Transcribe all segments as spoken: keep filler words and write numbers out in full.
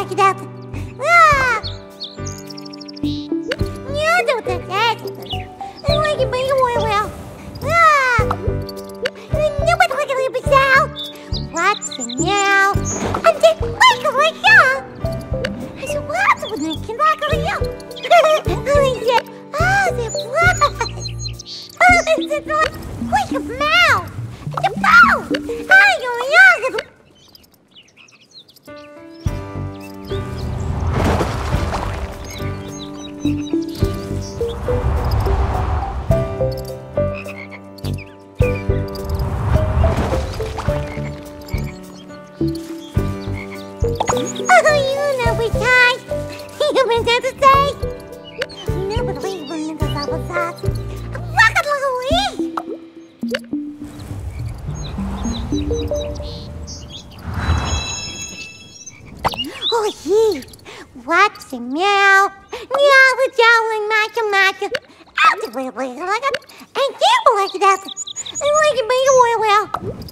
like it out. Ah! You don't think that's it. I like it, but you want well. Ah! Nobody like it, but now. What's the now? I'm just like it, like yeah. I said, what's with me? Can I go to you? I said, oh, the blood. Oh, it's like, quick, a mouth. It's a bow. How you young? Oh, you know we tied. Humans have to say. Never believe when niggas are with us. I'm rockin' like a weed. Oh, yeah. What's the meow? Meow, the jowling, macho, macho. I'll do it like it. And you like it out. I like it, but you well, well.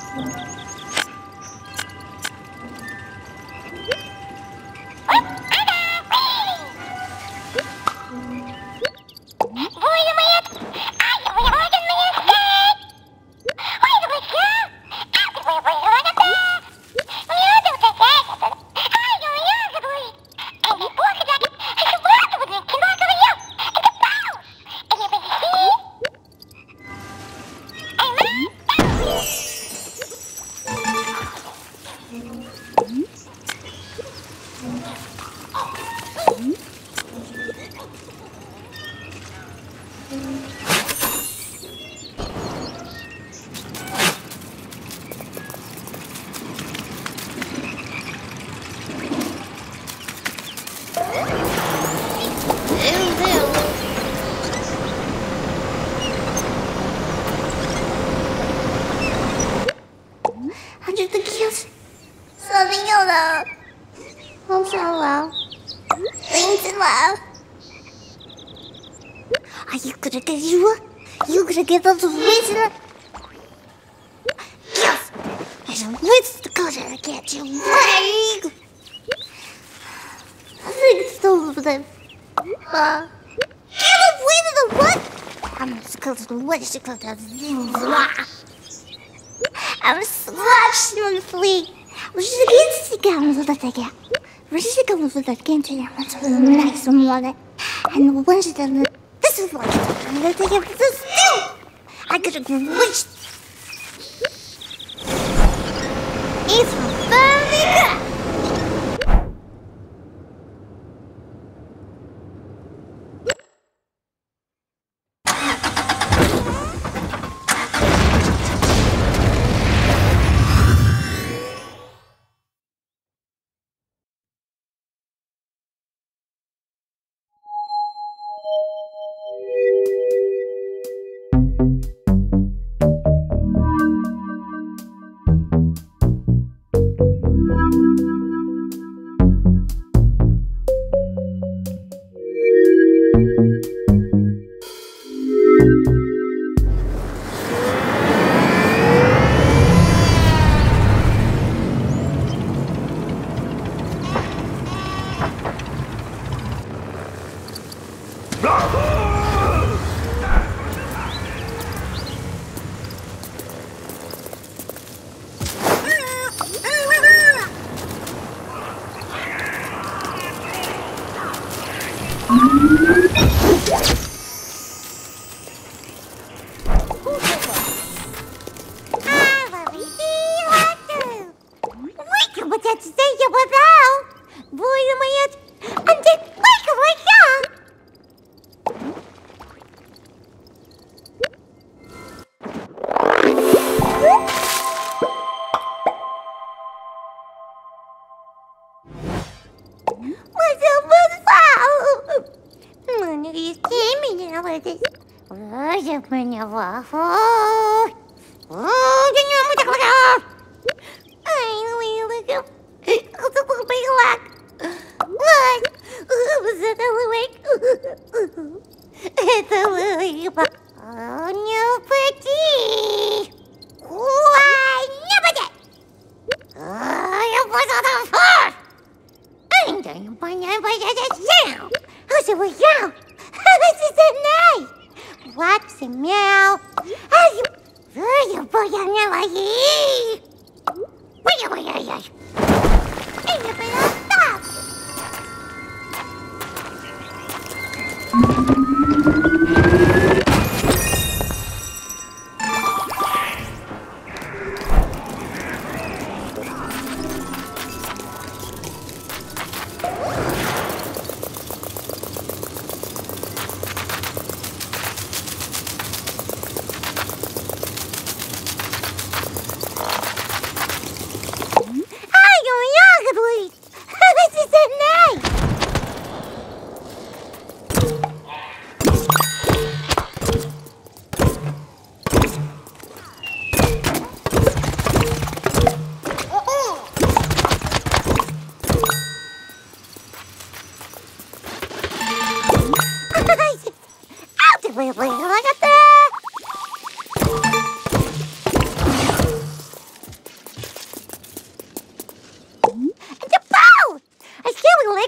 Are you gonna get you? You gonna get those reason? Yes! There's a witch to go to get you right! I think it's over them. Uh, get away to the what? I'm just going to the witch to go to the I'm slashing on the flea. We're just against the guns of the thing. We're just going to the game to the next one. And the ones that this is what I'm going to take it this too. I got a wish. It's very good.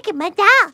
at my doll.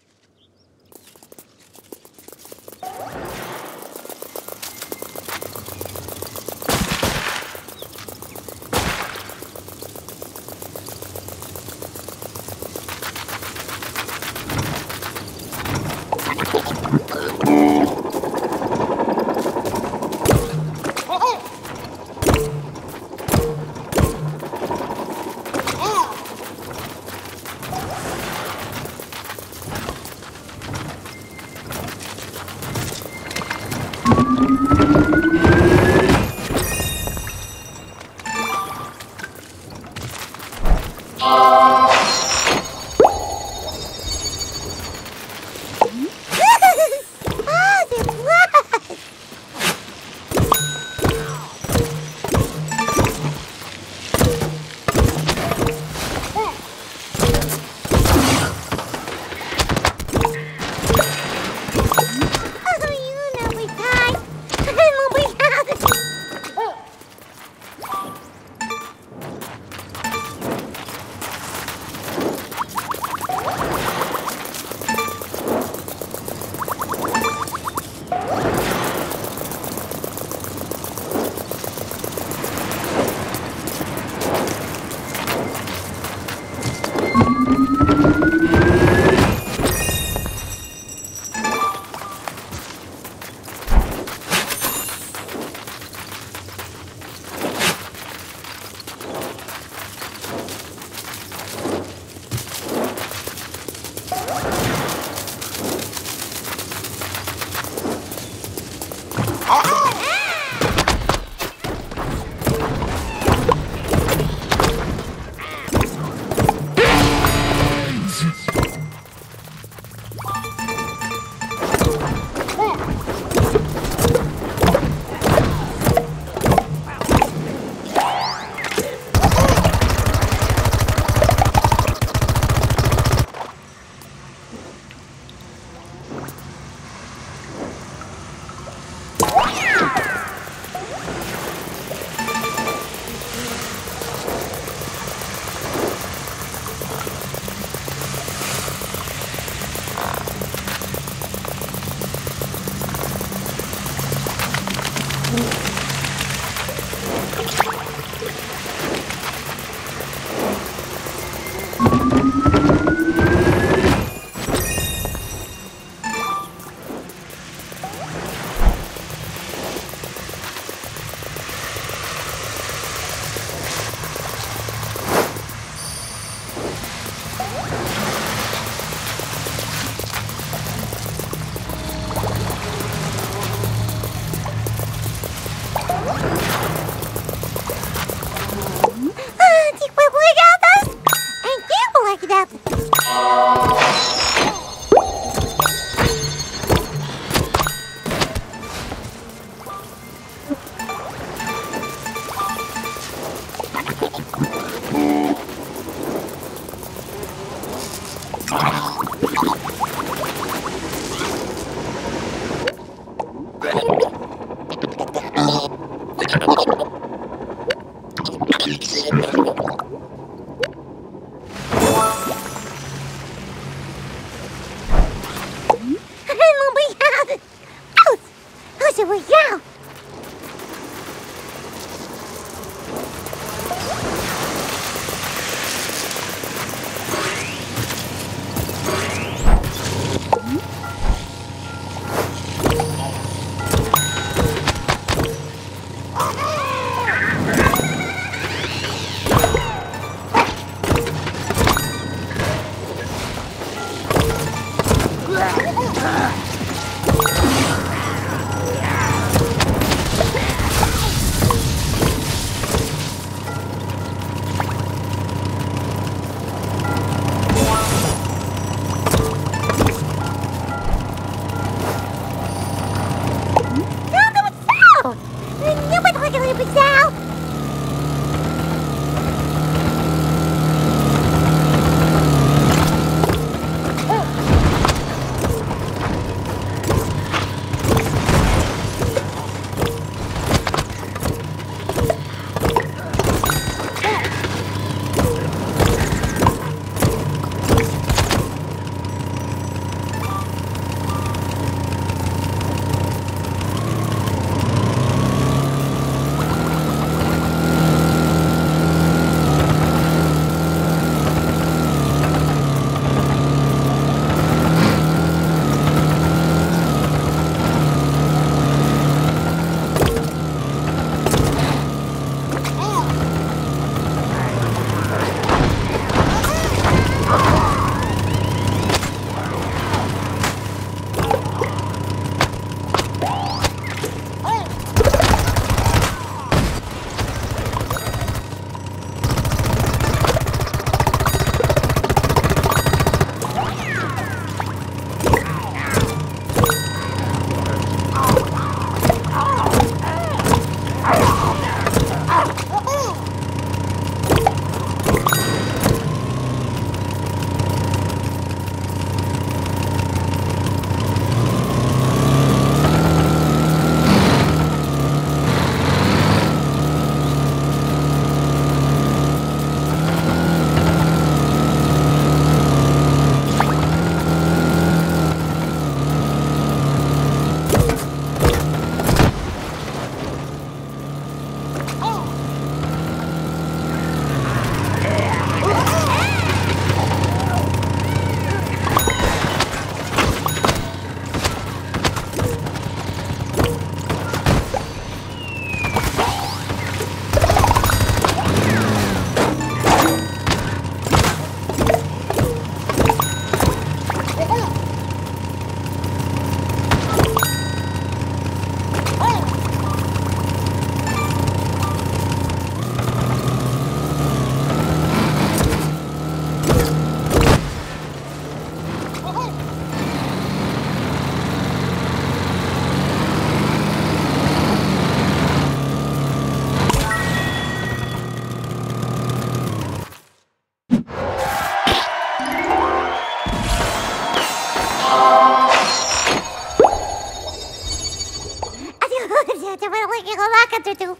to do.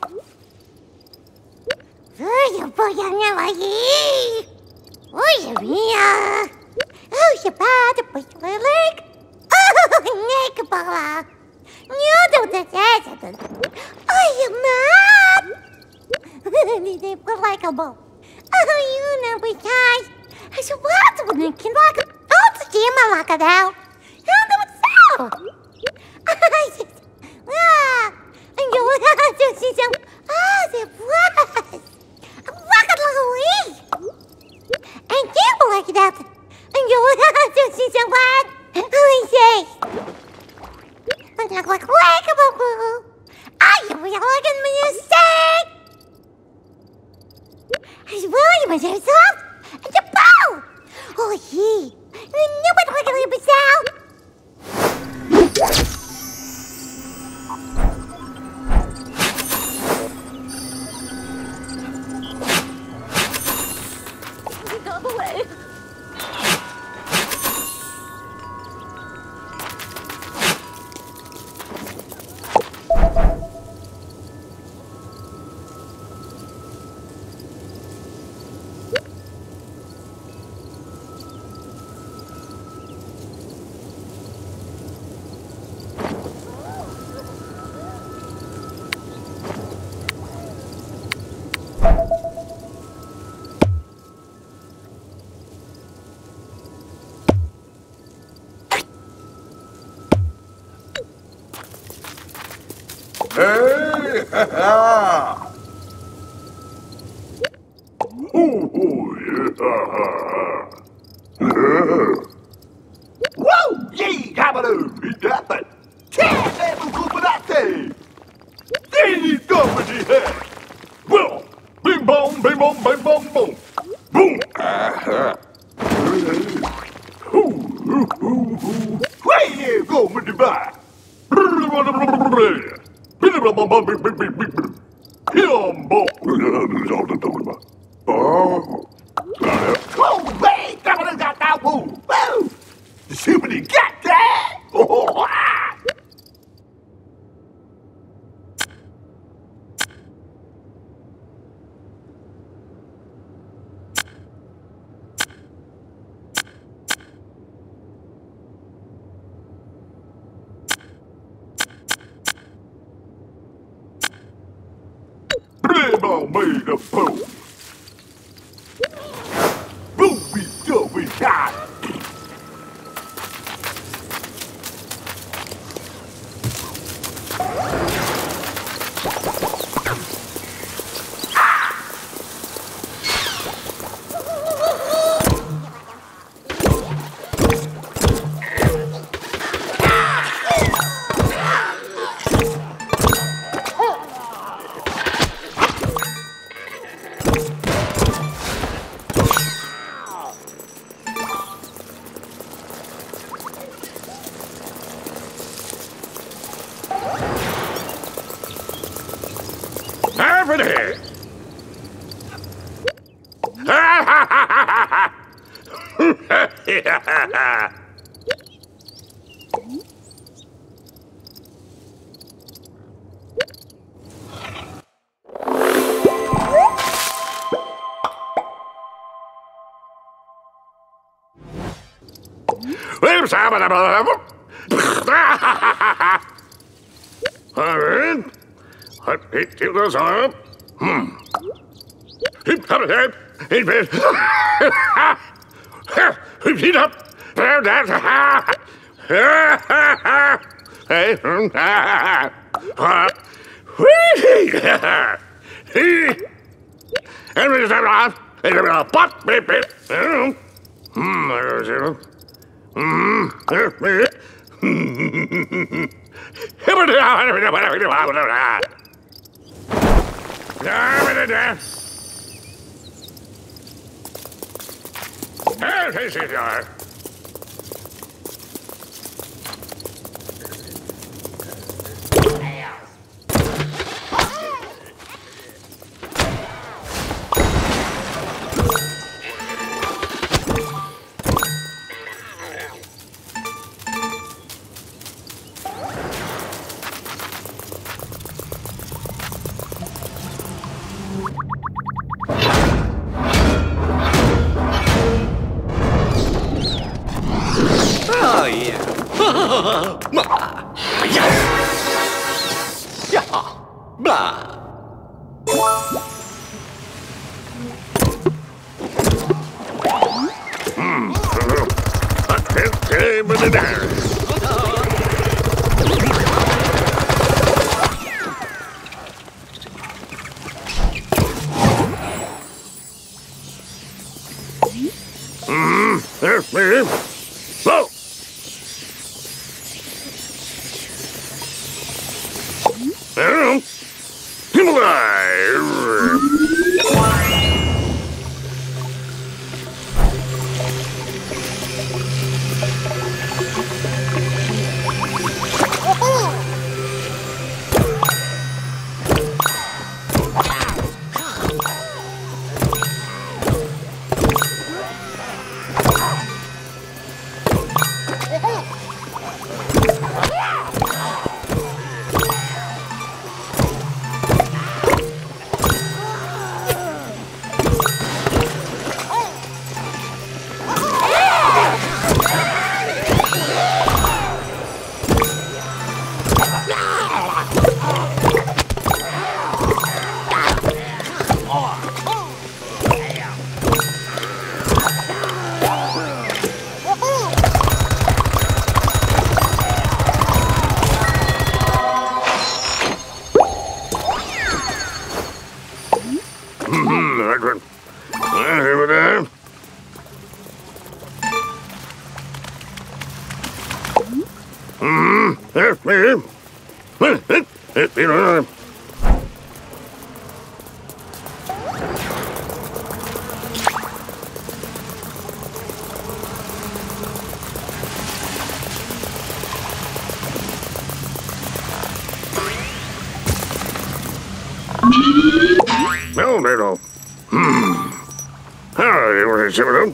Oh, you boy, I'm not like you. Oh, you mean? Oh, you bad, but you like. Oh, Nick, Bella. You do the test. Oh, you mad? They were likable. Oh, you know, because I said, what when you can lock it? Oh, it's a game I lock it out. How do it sound? I said, ah, and you look at it, she said, oh, the was. Look at Louise. And you look it up. And you look at it, she said, what? I say, look like likable. Are you really looking at music? As William was yourself, and the bow! Oh, he! Nobody look at him out! Go away. Hey, ha, ha. Oh, oh, yeah, ha, ha. Whoa, yee, cabaloo, eat that thing. Can't have a good for that thing. There you go with the head. Well, bing bong, bing bong, bing bong, boom. Boom. Uh-huh. Ooh, ooh, ooh, ooh. Where you go with the bar? Oh, wait! Somebody got that woo! Woo! Somebody got that! Oh, ah! Blame made a boom. Booby dooby die. Over there. Ha ha ha ha ha ha. Alright. It goes up. Hmm. Keep coming up. He's been. Heat up. Down, down. Hey. And we just have it off. It's a pop. Beep, beep. Hmm. There's it. Hmm. No, they don't. Hmm. How do you want to see them?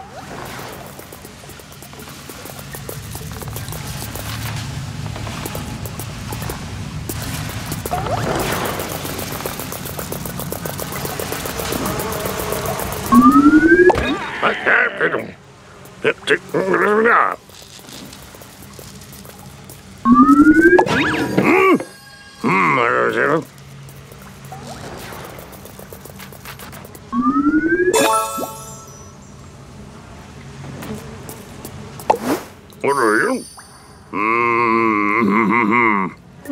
I can't get them. It's it. Hmm. Hmm. I don't see them. What are you? Mm-hmm.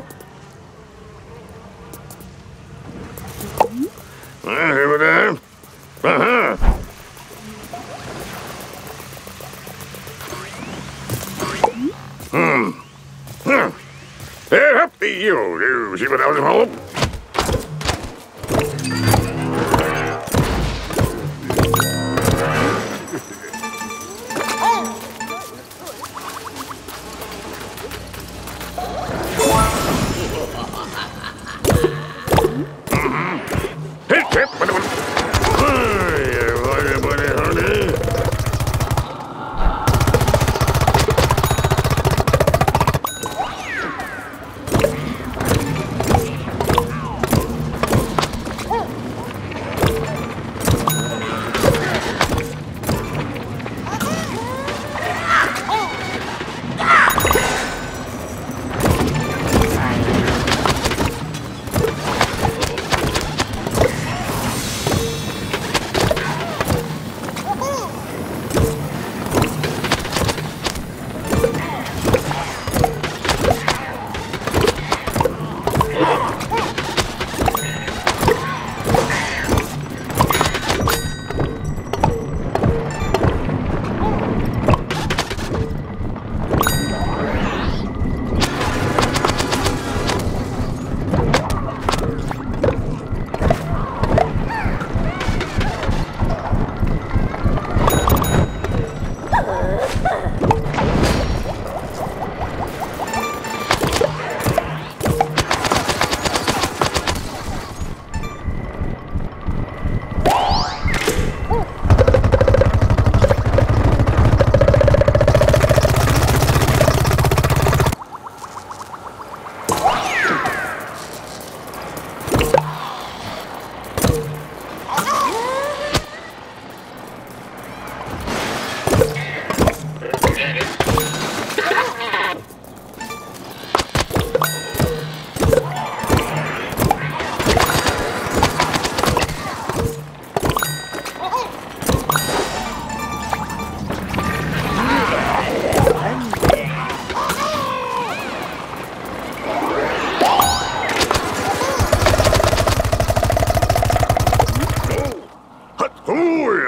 Uh, here we are. Uh-huh. Hmm. Huh. Hey, up to you. You see what I was home?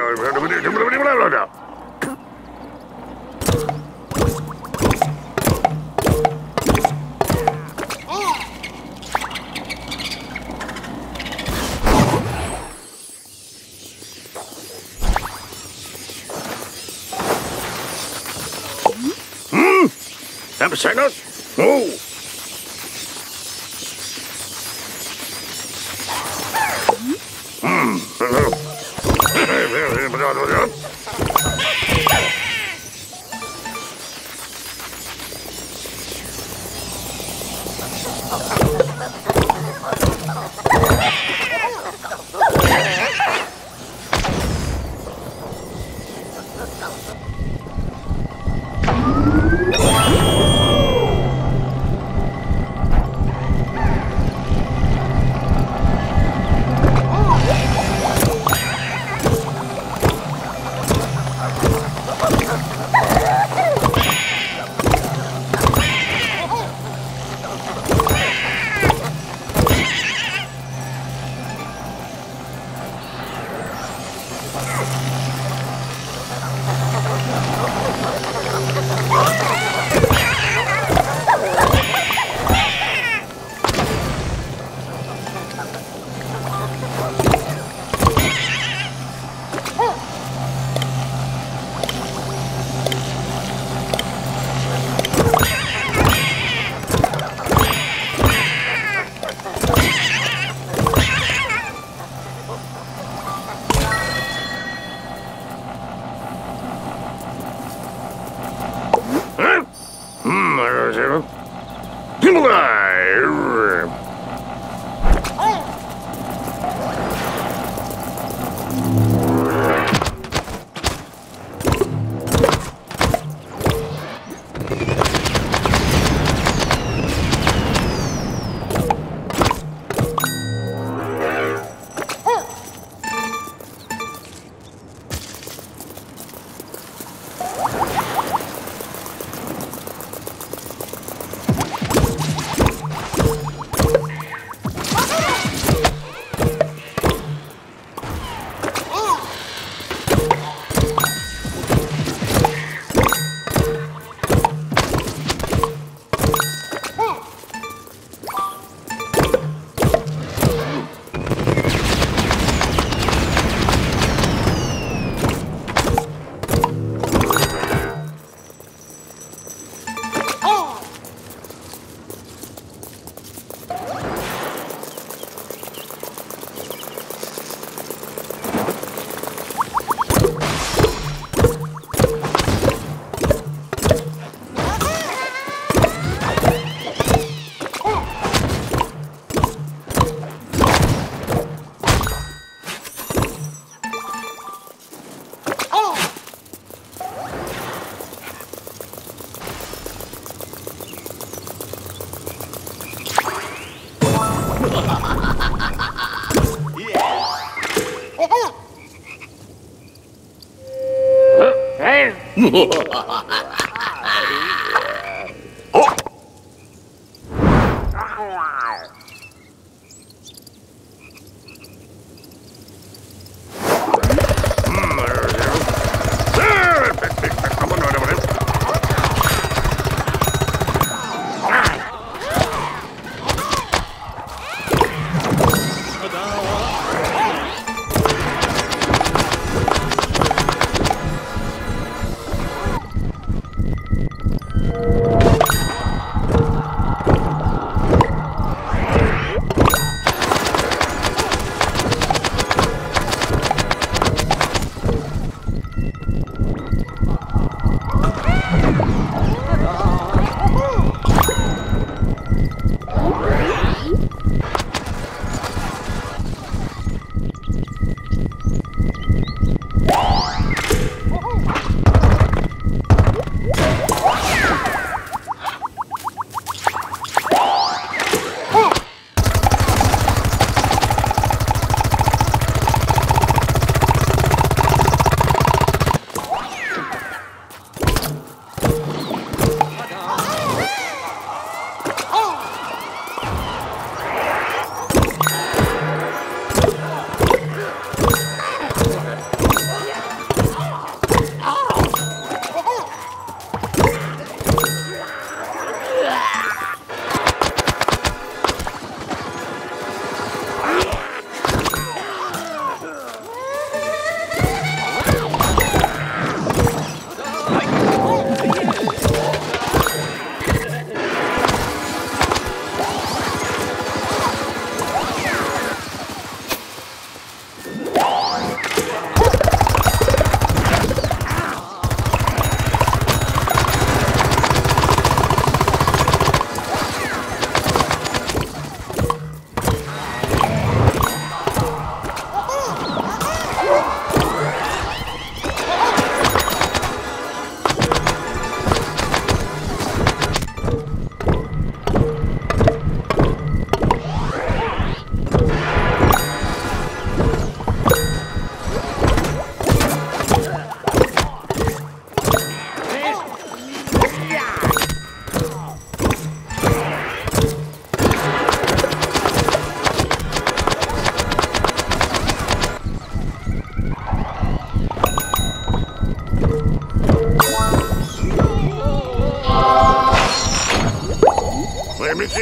Have a second? Oh. Hmm.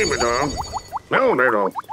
Baby doll. No, they don't.